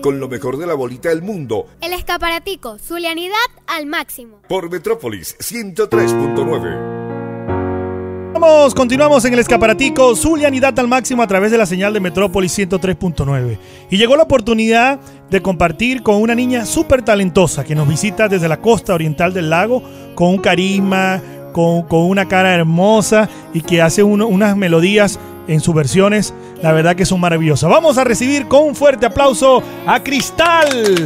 con lo mejor de la bolita del mundo. El Escaparatico, Zulianidad al máximo. Por Metrópolis 103.9. Continuamos en el Escaparatico, Zulianidad al máximo a través de la señal de Metrópolis 103.9. Y llegó la oportunidad de compartir con una niña súper talentosa que nos visita desde la costa oriental del lago, con un carisma, con una cara hermosa y que hace unas melodías en sus versiones, la verdad que son maravillosas. Vamos a recibir con un fuerte aplauso a Cristal.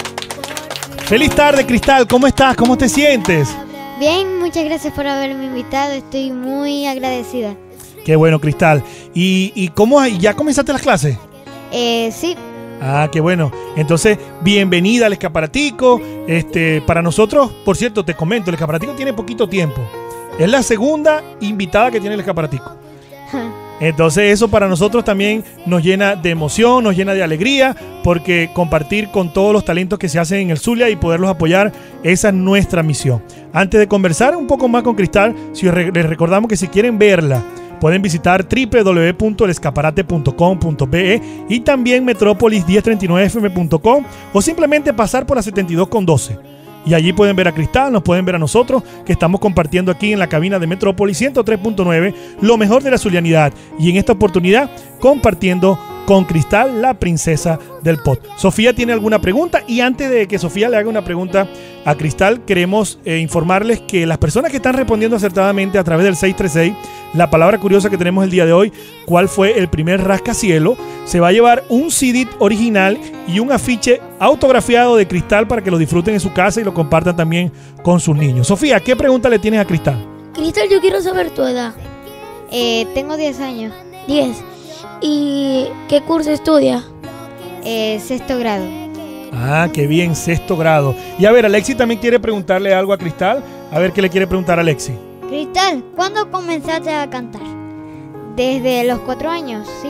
Feliz tarde, Cristal, ¿cómo estás? ¿Cómo te sientes? Bien, muchas gracias por haberme invitado, estoy muy agradecida. Qué bueno, Cristal. ¿Y cómo ya comenzaste las clases? Sí. Ah, qué bueno. Entonces, bienvenida al Escaparatico. Para nosotros, por cierto, te comento, el Escaparatico tiene poquito tiempo. Es la segunda invitada que tiene el Escaparatico. Entonces eso para nosotros también nos llena de emoción, nos llena de alegría, porque compartir con todos los talentos que se hacen en el Zulia y poderlos apoyar, esa es nuestra misión. Antes de conversar un poco más con Cristal, les recordamos que si quieren verla, pueden visitar www.elescaparate.com.be y también metropolis1039fm.com o simplemente pasar por la 72 con 12. Y allí pueden ver a Cristal, nos pueden ver a nosotros, que estamos compartiendo aquí en la cabina de Metrópolis 103.9, lo mejor de la zulianidad. Y en esta oportunidad, compartiendo con Cristal, la princesa del pop. Sofía tiene alguna pregunta, y antes de que Sofía le haga una pregunta a Cristal, queremos informarles que las personas que están respondiendo acertadamente a través del 636, la palabra curiosa que tenemos el día de hoy, cuál fue el primer rascacielo, se va a llevar un CD original y un afiche autografiado de Cristal para que lo disfruten en su casa y lo compartan también con sus niños. Sofía, ¿qué pregunta le tienes a Cristal? Cristal, yo quiero saber tu edad. Tengo 10 años. 10. ¿Y qué curso estudia? Sexto grado. Ah, qué bien, sexto grado. Y a ver, Alexi también quiere preguntarle algo a Cristal. A ver qué le quiere preguntar a Alexi. Cristal, ¿cuándo comenzaste a cantar? Desde los 4 años, sí.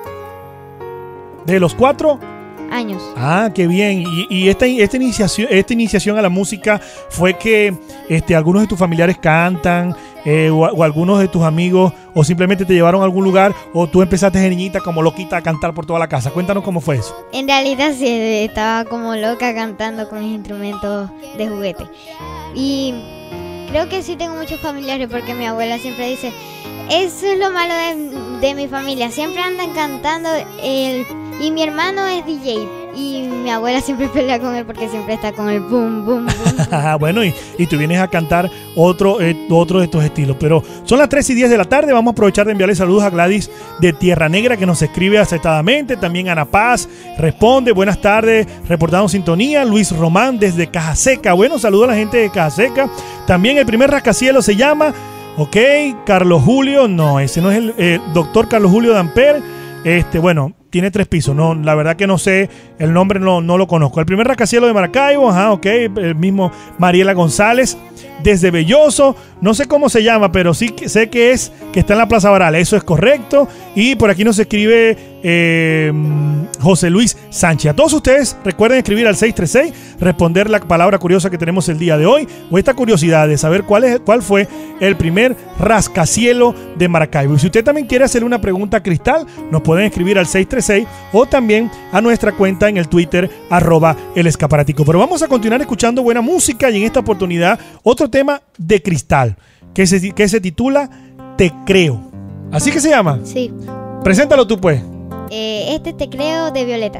¿De los 4 años? Ah, qué bien. Y esta iniciación a la música fue que algunos de tus familiares cantan, o algunos de tus amigos, o simplemente te llevaron a algún lugar, o tú empezaste de niñita como loquita a cantar por toda la casa. Cuéntanos cómo fue eso. En realidad sí, estaba como loca cantando con mis instrumentos de juguete. Y creo que sí tengo muchos familiares, porque mi abuela siempre dice, eso es lo malo de mi familia, siempre andan cantando, y mi hermano es DJ, y mi abuela siempre pelea con él porque siempre está con el boom, boom, boom. Bueno, y tú vienes a cantar otro de estos estilos. Pero son las 3:10 de la tarde. Vamos a aprovechar de enviarle saludos a Gladys de Tierra Negra, que nos escribe acertadamente. También Ana Paz responde, buenas tardes, reportando sintonía. Luis Román desde Caja Seca. Bueno, saludos a la gente de Caja Seca. También el primer rascacielos se llama, Carlos Julio. No, ese no es el doctor Carlos Julio Damper. Bueno, tiene 3 pisos. No, la verdad que no sé, el nombre no lo conozco. El primer rascacielos de Maracaibo, el mismo Mariela González, desde Belloso, no sé cómo se llama, pero sí sé que está en la Plaza Baral, eso es correcto. Y por aquí nos escribe José Luis Sánchez. A todos ustedes recuerden escribir al 636, responder la palabra curiosa que tenemos el día de hoy, o esta curiosidad de saber cuál fue el primer rascacielo de Maracaibo. Y si usted también quiere hacerle una pregunta a Cristal, nos pueden escribir al 636 o también a nuestra cuenta en el Twitter @El Escaparatico. Pero vamos a continuar escuchando buena música, y en esta oportunidad otro tema de Cristal que se titula Te Creo. ¿Así que se llama? Sí. Preséntalo tú, pues. Te Creo, de Violeta.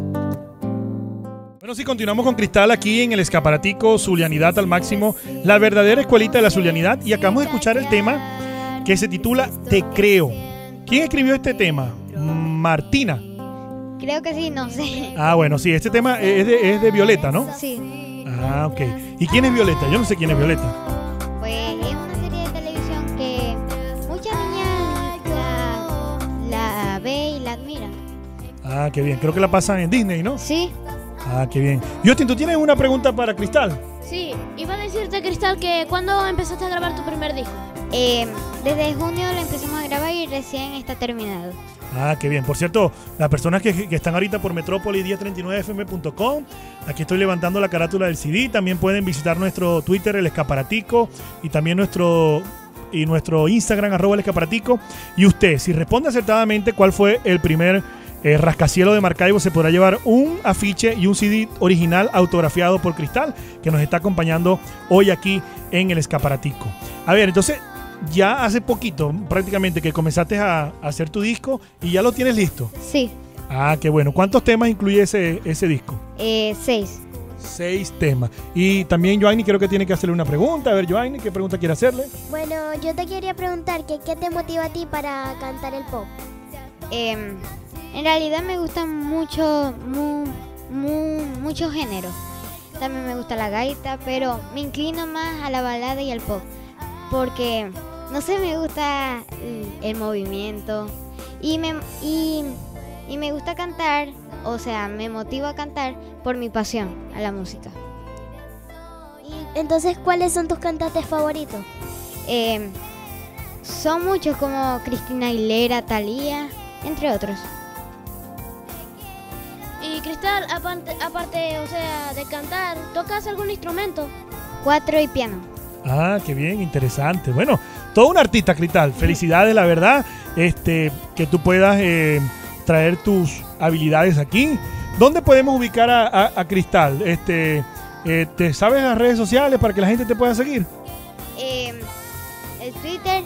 Bueno, sí, continuamos con Cristal aquí en el Escaparatico, Zulianidad al máximo, la verdadera escuelita de la zulianidad, y acabamos de escuchar el tema que se titula Te Creo. ¿Quién escribió este tema? Martina. Creo que sí, no sé. Ah, bueno, sí, este tema es de Violeta, ¿no? Sí. Ah, ok. ¿Y quién es Violeta? Yo no sé quién es Violeta. Pues es una serie de televisión que muchas niñas la ve y la admiran. Ah, qué bien. Creo que la pasan en Disney, ¿no? Sí. Ah, qué bien. Justin, ¿tú tienes una pregunta para Cristal? Sí, iba a decirte, Cristal, que ¿cuándo empezaste a grabar tu primer disco? Desde junio lo empezamos a grabar y recién está terminado. Ah, qué bien. Por cierto, las personas que están ahorita por Metrópolis1039fm.com, aquí estoy levantando la carátula del CD. También pueden visitar nuestro Twitter, El Escaparatico, y también nuestro Instagram, @El Escaparatico. Y usted, si responde acertadamente cuál fue el primer Rascacielos de Maracaibo se podrá llevar un afiche y un CD original autografiado por Cristal, que nos está acompañando hoy aquí en el Escaparatico. A ver, entonces, ya hace poquito, prácticamente, que comenzaste a hacer tu disco y ya lo tienes listo. Sí, Ah, qué bueno. ¿Cuántos temas incluye ese disco? 6. 6 temas. Y también Joanny creo que tiene que hacerle una pregunta. A ver, Joanny, ¿qué pregunta quiere hacerle? Bueno, yo te quería preguntar que qué te motiva a ti para cantar el pop. En realidad me gustan muchos géneros. También me gusta la gaita, pero me inclino más a la balada y al pop. Porque, no sé, me gusta el movimiento. Y me gusta cantar, o sea, me motiva a cantar por mi pasión a la música. Y entonces, ¿cuáles son tus cantantes favoritos? Son muchos como Cristina Aguilera, Thalía, entre otros. Y Cristal, aparte, o sea, de cantar, ¿tocas algún instrumento? 4 y piano. Ah, qué bien, interesante. Bueno, todo un artista, Cristal. Felicidades, la verdad, que tú puedas traer tus habilidades aquí. ¿Dónde podemos ubicar a Cristal? ¿Te sabes las redes sociales para que la gente te pueda seguir? El Twitter,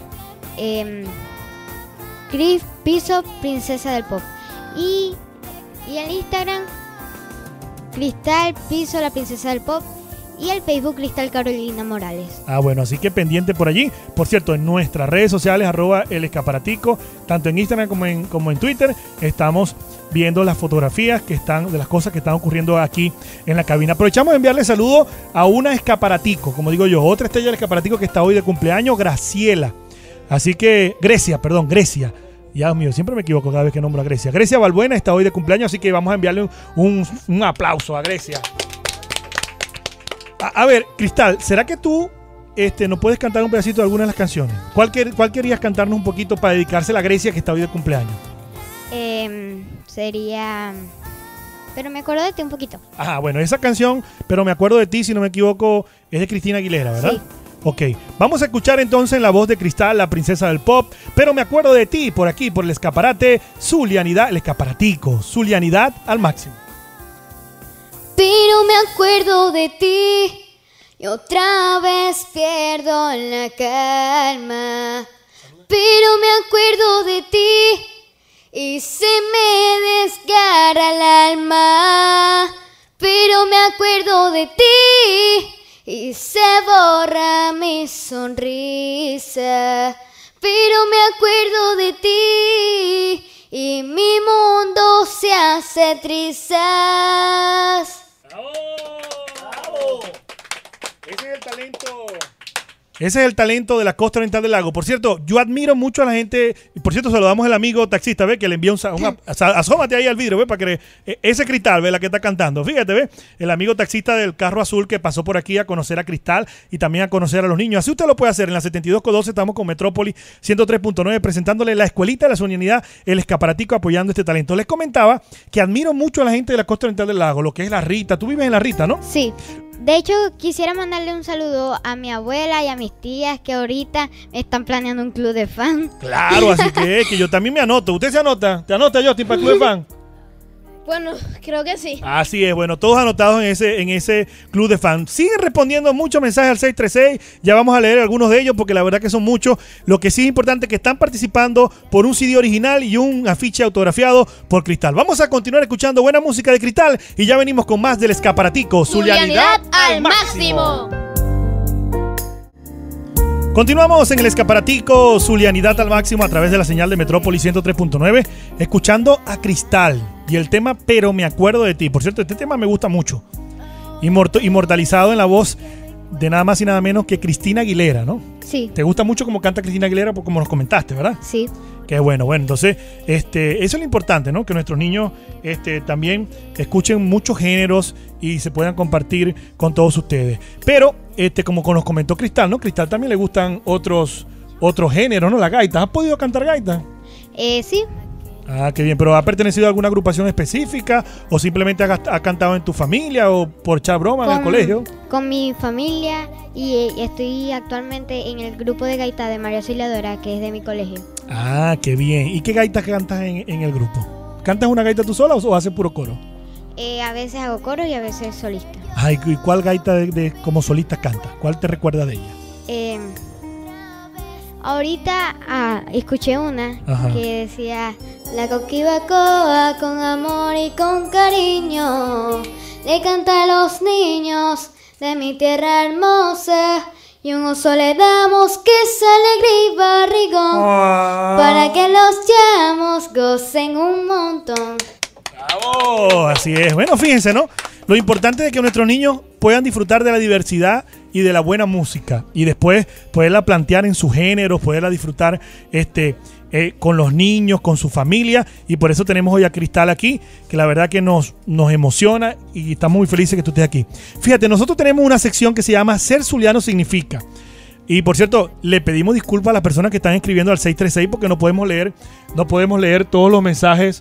Cris Piso Princesa del Pop. Y el Instagram, Cristal Piso la Princesa del Pop. Y el Facebook Cristal Carolina Morales. Ah, bueno, así que pendiente por allí. Por cierto, en nuestras redes sociales, @el Escaparatico, tanto en Instagram como en Twitter, estamos viendo las fotografías que están de las cosas que están ocurriendo aquí en la cabina. Aprovechamos de enviarle saludo a una Escaparatico, como digo yo, otra estrella del Escaparatico que está hoy de cumpleaños, Graciela. Así que, Grecia. Ya mío, siempre me equivoco cada vez que nombro a Grecia. Grecia Balbuena está hoy de cumpleaños, así que vamos a enviarle un aplauso a Grecia. A ver, Cristal, ¿será que tú nos puedes cantar un pedacito de alguna de las canciones? ¿Cuál querías cantarnos un poquito para dedicársela a Grecia que está hoy de cumpleaños? Sería... Pero me acuerdo de ti un poquito. Ah, bueno, esa canción, Pero me acuerdo de ti, si no me equivoco, es de Cristina Aguilera, ¿verdad? Sí. Ok, vamos a escuchar entonces la voz de Cristal, la princesa del pop. Pero me acuerdo de ti, por aquí, por el escaparate, Zulianidad, el Escaparatico, Zulianidad al máximo. Pero me acuerdo de ti y otra vez pierdo la calma. Pero me acuerdo de ti y se me desgarra el alma. Pero me acuerdo de ti y se borra mi sonrisa. Pero me acuerdo de ti y mi mundo se hace trizas. ¡Bravo! Ese es el talento de la costa oriental del lago. Por cierto, yo admiro mucho a la gente. Y por cierto, saludamos al amigo taxista, ¿ve? Que le envía asómate ahí al vidrio, ¿ve? Para que ese Cristal, ¿ve? La que está cantando. Fíjate, ¿ve? El amigo taxista del carro azul que pasó por aquí a conocer a Cristal y también a conocer a los niños. Así usted lo puede hacer. En la 72-12 estamos con Metrópoli 103.9 presentándole la escuelita de la Zulianidad, el Escaparatico, apoyando este talento. Les comentaba que admiro mucho a la gente de la costa oriental del lago, lo que es la Rita. Tú vives en la Rita, ¿no? Sí. De hecho, quisiera mandarle un saludo a mi abuela y a mis tías que ahorita están planeando un club de fan. Claro, así que yo también me anoto. ¿Usted se anota? ¿Te anota, Justin, para el club de fan? Bueno, creo que sí. Así es, bueno, todos anotados en ese club de fans. Siguen respondiendo muchos mensajes al 636. Ya vamos a leer algunos de ellos porque la verdad que son muchos. Lo que sí es importante es que están participando por un CD original y un afiche autografiado por Cristal. Vamos a continuar escuchando buena música de Cristal y ya venimos con más del Escaparatico. Zulianidad al máximo. Continuamos en el Escaparatico, Zulianidad al máximo a través de la señal de Metrópoli 103.9, escuchando a Cristal y el tema Pero me acuerdo de ti. Por cierto, este tema me gusta mucho. Inmortalizado en la voz de nada más y nada menos que Cristina Aguilera, ¿no? Sí. ¿Te gusta mucho cómo canta Cristina Aguilera? Como nos comentaste, ¿verdad? Sí. Qué bueno. Bueno, entonces, eso es lo importante, ¿no? Que nuestros niños también escuchen muchos géneros y se puedan compartir con todos ustedes. Pero, como nos comentó Cristal, ¿no? Cristal también le gustan otros géneros, ¿no? La gaita. ¿Has podido cantar gaita? Sí. Ah, qué bien. ¿Pero ha pertenecido a alguna agrupación específica? ¿O simplemente ha cantado en tu familia? ¿O por echar broma en el colegio? Con mi familia y estoy actualmente en el grupo de gaita de María Auxiliadora, que es de mi colegio. Ah, qué bien. ¿Y qué gaitas cantas en el grupo? ¿Cantas una gaita tú sola o haces puro coro? A veces hago coros y a veces solista. Ay, ¿y cuál gaita como solista cantas? ¿Cuál te recuerda de ella? Ahorita escuché una Ajá. que decía: la coquibacoa con amor y con cariño le canta a los niños de mi tierra hermosa, y un oso le damos que es alegría y barrigón, para que los llamos gocen un montón. ¡Bravo! Así es. Bueno, fíjense, ¿no? Lo importante es que nuestros niños puedan disfrutar de la diversidad y de la buena música, y después poderla plantear en sus géneros, poderla disfrutar con los niños, con su familia, y por eso tenemos hoy a Cristal aquí, que la verdad que nos emociona y estamos muy felices que tú estés aquí. Fíjate, nosotros tenemos una sección que se llama Ser Zuliano Significa. Y por cierto, le pedimos disculpas a las personas que están escribiendo al 636 porque no podemos leer todos los mensajes,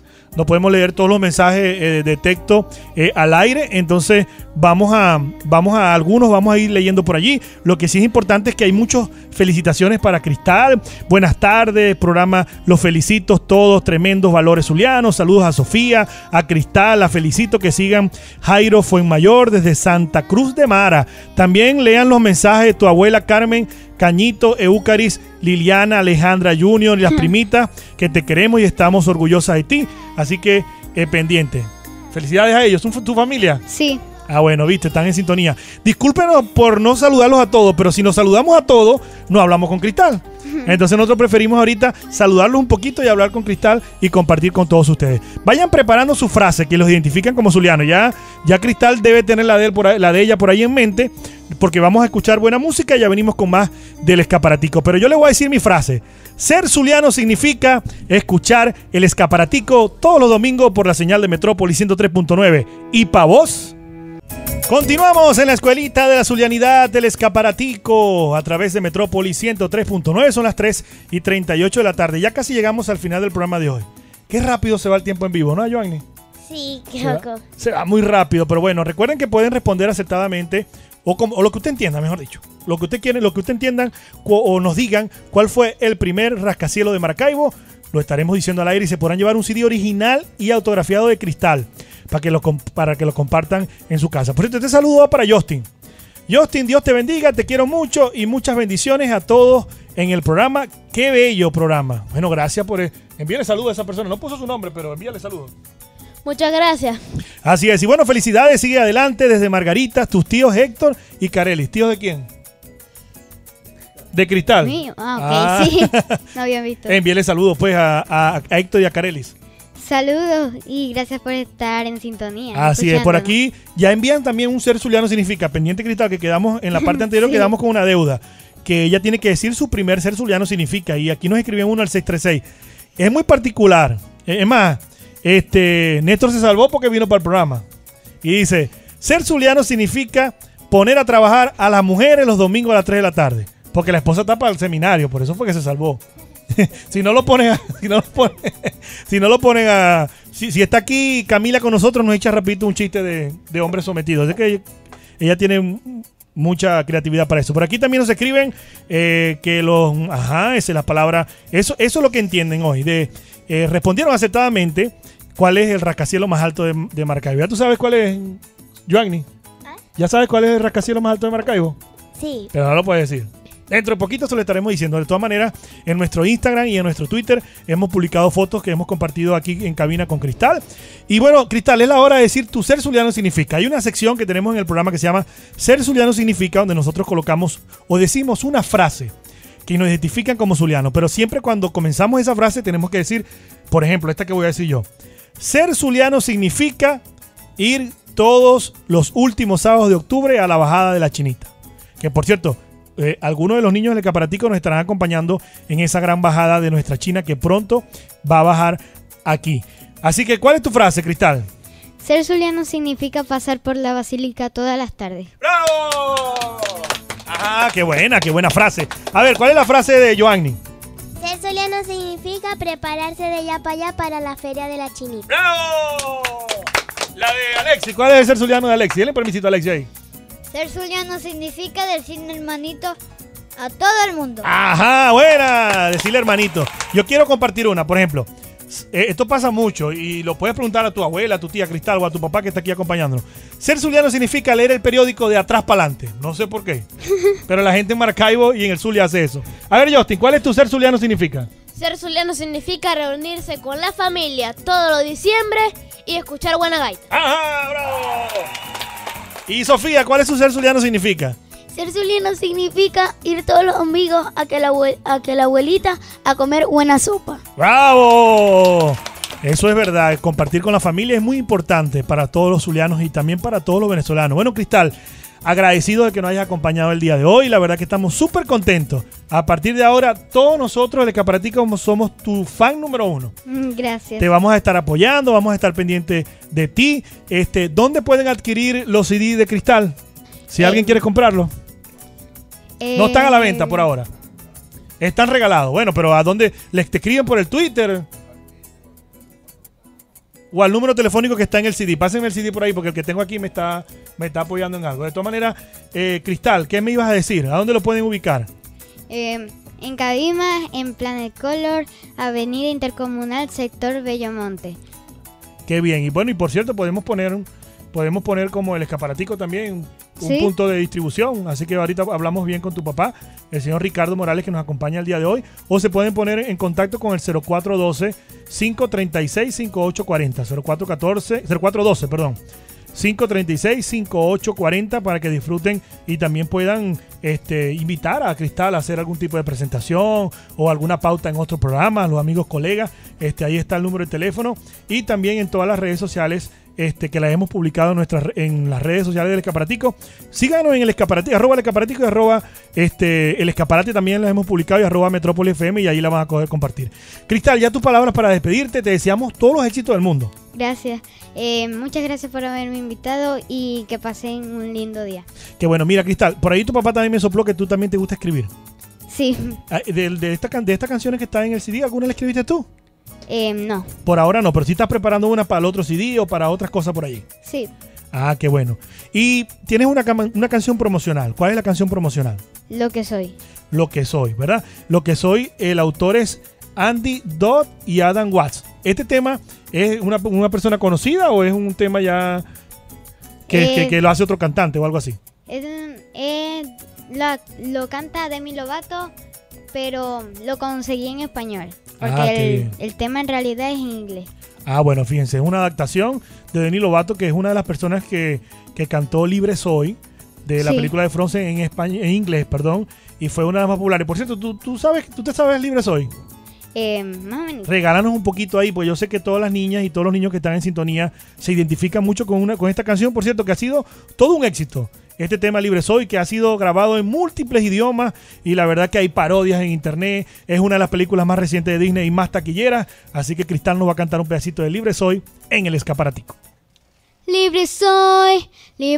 de texto al aire. Entonces vamos a ir leyendo por allí. Lo que sí es importante es que hay muchas felicitaciones para Cristal. Buenas tardes, programa, los felicito todos, tremendos valores zulianos. Saludos a Sofía, a Cristal, la felicito, que sigan. Jairo Fuenmayor desde Santa Cruz de Mara. También lean los mensajes de tu abuela Carmen Cañito, Eucaris, Liliana, Alejandra Junior y las primitas, que te queremos y estamos orgullosas de ti. Así que pendiente. Felicidades a ellos. ¿Son tu familia? Sí. Ah, bueno, viste, están en sintonía. Discúlpenos por no saludarlos a todos, pero si nos saludamos a todos, no hablamos con Cristal. Entonces nosotros preferimos ahorita saludarlos un poquito y hablar con Cristal y compartir con todos ustedes. Vayan preparando su frase que los identifican como zulianos. Ya Cristal debe tener la de ella por ahí en mente, porque vamos a escuchar buena música y ya venimos con más del Escaparatico. Pero yo le voy a decir mi frase. Ser zuliano significa escuchar el Escaparatico todos los domingos por la señal de Metrópolis 103.9. Y pa' vos, continuamos en la escuelita de la zulianidad del Escaparatico a través de Metrópolis 103.9. Son las 3:38 de la tarde. Ya casi llegamos al final del programa de hoy. Qué rápido se va el tiempo en vivo, ¿no, Joanny? Sí, qué loco. Se va muy rápido, pero bueno, recuerden que pueden responder acertadamente o lo que usted entienda, mejor dicho. Lo que usted quiere, lo que usted entiendan, o nos digan cuál fue el primer rascacielos de Maracaibo. Lo estaremos diciendo al aire y se podrán llevar un CD original y autografiado de Cristal para que lo compartan en su casa. Por cierto, este saludo va para Justin. Justin, Dios te bendiga, te quiero mucho y muchas bendiciones a todos en el programa. Qué bello programa. Bueno, gracias por envíale saludos a esa persona. No puso su nombre, pero envíale saludos. Muchas gracias. Así es. Y bueno, felicidades. Sigue adelante desde Margaritas, tus tíos Héctor y Carelis. ¿Tíos de quién? De Cristal. Mío. Ah, ok, sí. No había visto. Envíale saludos pues a Héctor y a Carelis. Saludos y gracias por estar en sintonía. Así es, por aquí ya envían también un Ser Zuliano significa. Pendiente, Cristal, que quedamos en la parte anterior, sí. Quedamos con una deuda, que ella tiene que decir su primer Ser Zuliano significa. Y aquí nos escriben uno al 636. Es muy particular. Es más, Néstor se salvó porque vino para el programa. Y dice, Ser Zuliano significa poner a trabajar a las mujeres los domingos a las 3 de la tarde. Porque la esposa está para el seminario, por eso fue que se salvó. Si está aquí Camila con nosotros, nos echa rapidito un chiste de hombres sometidos. Es que ella tiene mucha creatividad para eso. Por aquí también nos escriben que esa es la palabra. Eso es lo que entienden hoy. Respondieron acertadamente cuál es el rascacielos más alto de Maracaibo. ¿Ya tú sabes cuál es, Joanny? ¿Ya sabes cuál es el rascacielos más alto de Maracaibo? Sí. Pero no lo puedes decir. Dentro de poquito se lo estaremos diciendo. De todas maneras, en nuestro Instagram y en nuestro Twitter hemos publicado fotos que hemos compartido aquí en cabina con Cristal. Y bueno, Cristal, es la hora de decir tu Ser Zuliano significa. Hay una sección que tenemos en el programa que se llama Ser Zuliano significa, donde nosotros colocamos o decimos una frase que nos identifican como zulianos. Pero siempre cuando comenzamos esa frase tenemos que decir, por ejemplo, esta que voy a decir yo. Ser zuliano significa ir todos los últimos sábados de octubre a la bajada de la Chinita. Que por cierto, algunos de los niños del Escaparatico nos estarán acompañando en esa gran bajada de nuestra China que pronto va a bajar aquí. Así que, ¿cuál es tu frase, Cristal? Ser zuliano significa pasar por la basílica todas las tardes. ¡Bravo! ¡Ah, qué buena frase! A ver, ¿cuál es la frase de Joanny? Ser zuliano significa prepararse de allá para allá para la feria de la Chinita. ¡Bravo! La de Alexi. ¿Cuál es el Ser Zuliano de Alexi? Dale permisito a Alexi ahí. Ser zuliano significa decirle hermanito a todo el mundo. Ajá, buena. Decirle hermanito. Yo quiero compartir una, por ejemplo. esto pasa mucho y lo puedes preguntar a tu abuela, a tu tía Cristal o a tu papá que está aquí acompañándonos. Ser zuliano significa leer el periódico de atrás para adelante. No sé por qué, pero la gente en Maracaibo y en el Zulia hace eso. A ver, Justin, ¿cuál es tu ser zuliano significa? Ser zuliano significa reunirse con la familia todo lo diciembre y escuchar buena gaita. ¡Ajá, bravo! Y Sofía, ¿cuál es su ser zuliano significa? Ser zuliano significa ir todos los domingos a que la abuelita a comer buena sopa. ¡Bravo! Eso es verdad, compartir con la familia es muy importante para todos los zulianos y también para todos los venezolanos. Bueno, Cristal, agradecido de que nos hayas acompañado el día de hoy. La verdad que estamos súper contentos. A partir de ahora, todos nosotros, el Escaparaticos, somos tu fan número 1. Gracias. Te vamos a estar apoyando, vamos a estar pendientes de ti. ¿Dónde pueden adquirir los CD de Cristal? Si alguien quiere comprarlos. No están a la venta por ahora. Están regalados. Bueno, pero ¿a dónde? Te escriben por el Twitter o al número telefónico que está en el CD. Pásenme el CD por ahí porque el que tengo aquí me está apoyando en algo. De todas maneras, Cristal, ¿qué me ibas a decir? ¿A dónde lo pueden ubicar? En Cabimas, en Planet Color, Avenida Intercomunal, sector Bellomonte. Qué bien. Y bueno, y por cierto, podemos poner como el Escaparatico también un punto de distribución. Así que ahorita hablamos bien con tu papá, el señor Ricardo Morales, que nos acompaña el día de hoy. O se pueden poner en contacto con el 0412-536-5840. 0412, perdón. 536-5840 para que disfruten y también puedan invitar a Cristal a hacer algún tipo de presentación o alguna pauta en otro programa, los amigos, colegas. Ahí está el número de teléfono y también en todas las redes sociales que las hemos publicado en las redes sociales del Escaparatico. Síganos en el Escaparatico, @ el Escaparatico y @ el Escaparate también las hemos publicado y @ Metrópoli FM y ahí la van a poder compartir. Cristal, ya tus palabras para despedirte. Te deseamos todos los éxitos del mundo. Gracias. Muchas gracias por haberme invitado y que pasen un lindo día. Qué bueno. Mira, Cristal, por ahí tu papá también me sopló que tú también te gusta escribir. Sí. De estas canciones que están en el CD, ¿alguna la escribiste tú? No. Por ahora no, pero si estás preparando una para el otro CD o para otras cosas por allí. Sí. Ah, qué bueno. Y tienes una canción promocional. ¿Cuál es la canción promocional? Lo que soy. Lo que soy, ¿verdad? Lo que soy, el autor es Andy Dodd y Adam Watts. ¿Este tema es una persona conocida o es un tema ya que lo hace otro cantante o algo así? Lo canta Demi Lovato, pero lo conseguí en español. Porque el tema en realidad es en inglés. Ah, bueno, fíjense, es una adaptación de Demi Lovato, que es una de las personas que cantó Libre Soy, de la película de Frozen en inglés, perdón, y fue una de las más populares. Por cierto, ¿tú te sabes Libre Soy? Más o menos. Regálanos un poquito ahí, pues yo sé que todas las niñas y todos los niños que están en sintonía se identifican mucho con esta canción, por cierto, que ha sido todo un éxito. Este tema Libre Soy, que ha sido grabado en múltiples idiomas y la verdad que hay parodias en internet. Es una de las películas más recientes de Disney y más taquilleras. Así que Cristal nos va a cantar un pedacito de Libre Soy en el Escaparatico. Libre soy,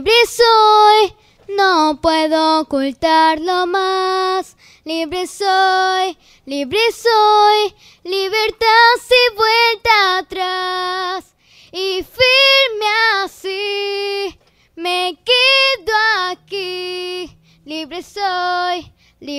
no puedo ocultarlo más. Libre soy, libertad sin vuelta atrás. Y firme así, me quedo aquí. Libre soy,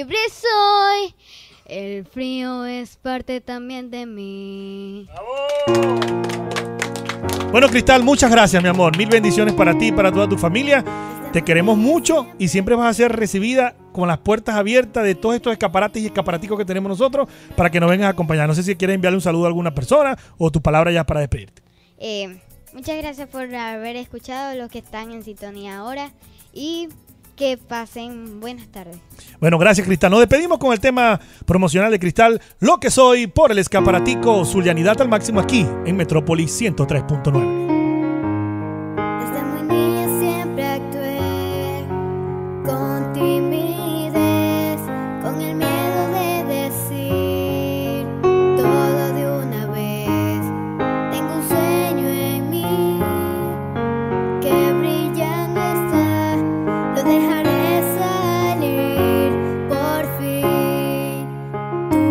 el frío es parte también de mí. ¡Bravo! Bueno, Cristal, muchas gracias, mi amor. Mil bendiciones para ti y para toda tu familia. Te queremos mucho y siempre vas a ser recibida con las puertas abiertas de todos estos escaparates y escaparaticos que tenemos nosotros para que nos vengas a acompañar. No sé si quieres enviarle un saludo a alguna persona o tu palabra ya para despedirte. Muchas gracias por haber escuchado, los que están en sintonía ahora, y que pasen buenas tardes. Bueno, gracias, Cristal. Nos despedimos con el tema promocional de Cristal, Lo que soy, por el Escaparatico. Zulianidad al máximo aquí en Metrópoli 103.9. Desde muy niña siempre actué con timidez, con el miedo de decir todo de una vez. Tengo un sueño en mí que brillando está, lo dejaré salir, por fin tú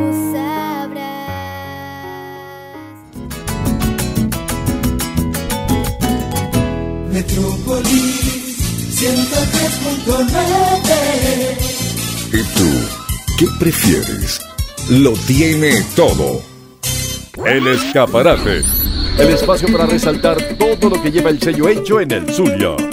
sabrás. Metrópolis 103.9. ¿Y tú qué prefieres? Lo tiene todo. El Escaparate. El espacio para resaltar todo lo que lleva el sello hecho en el Zulia.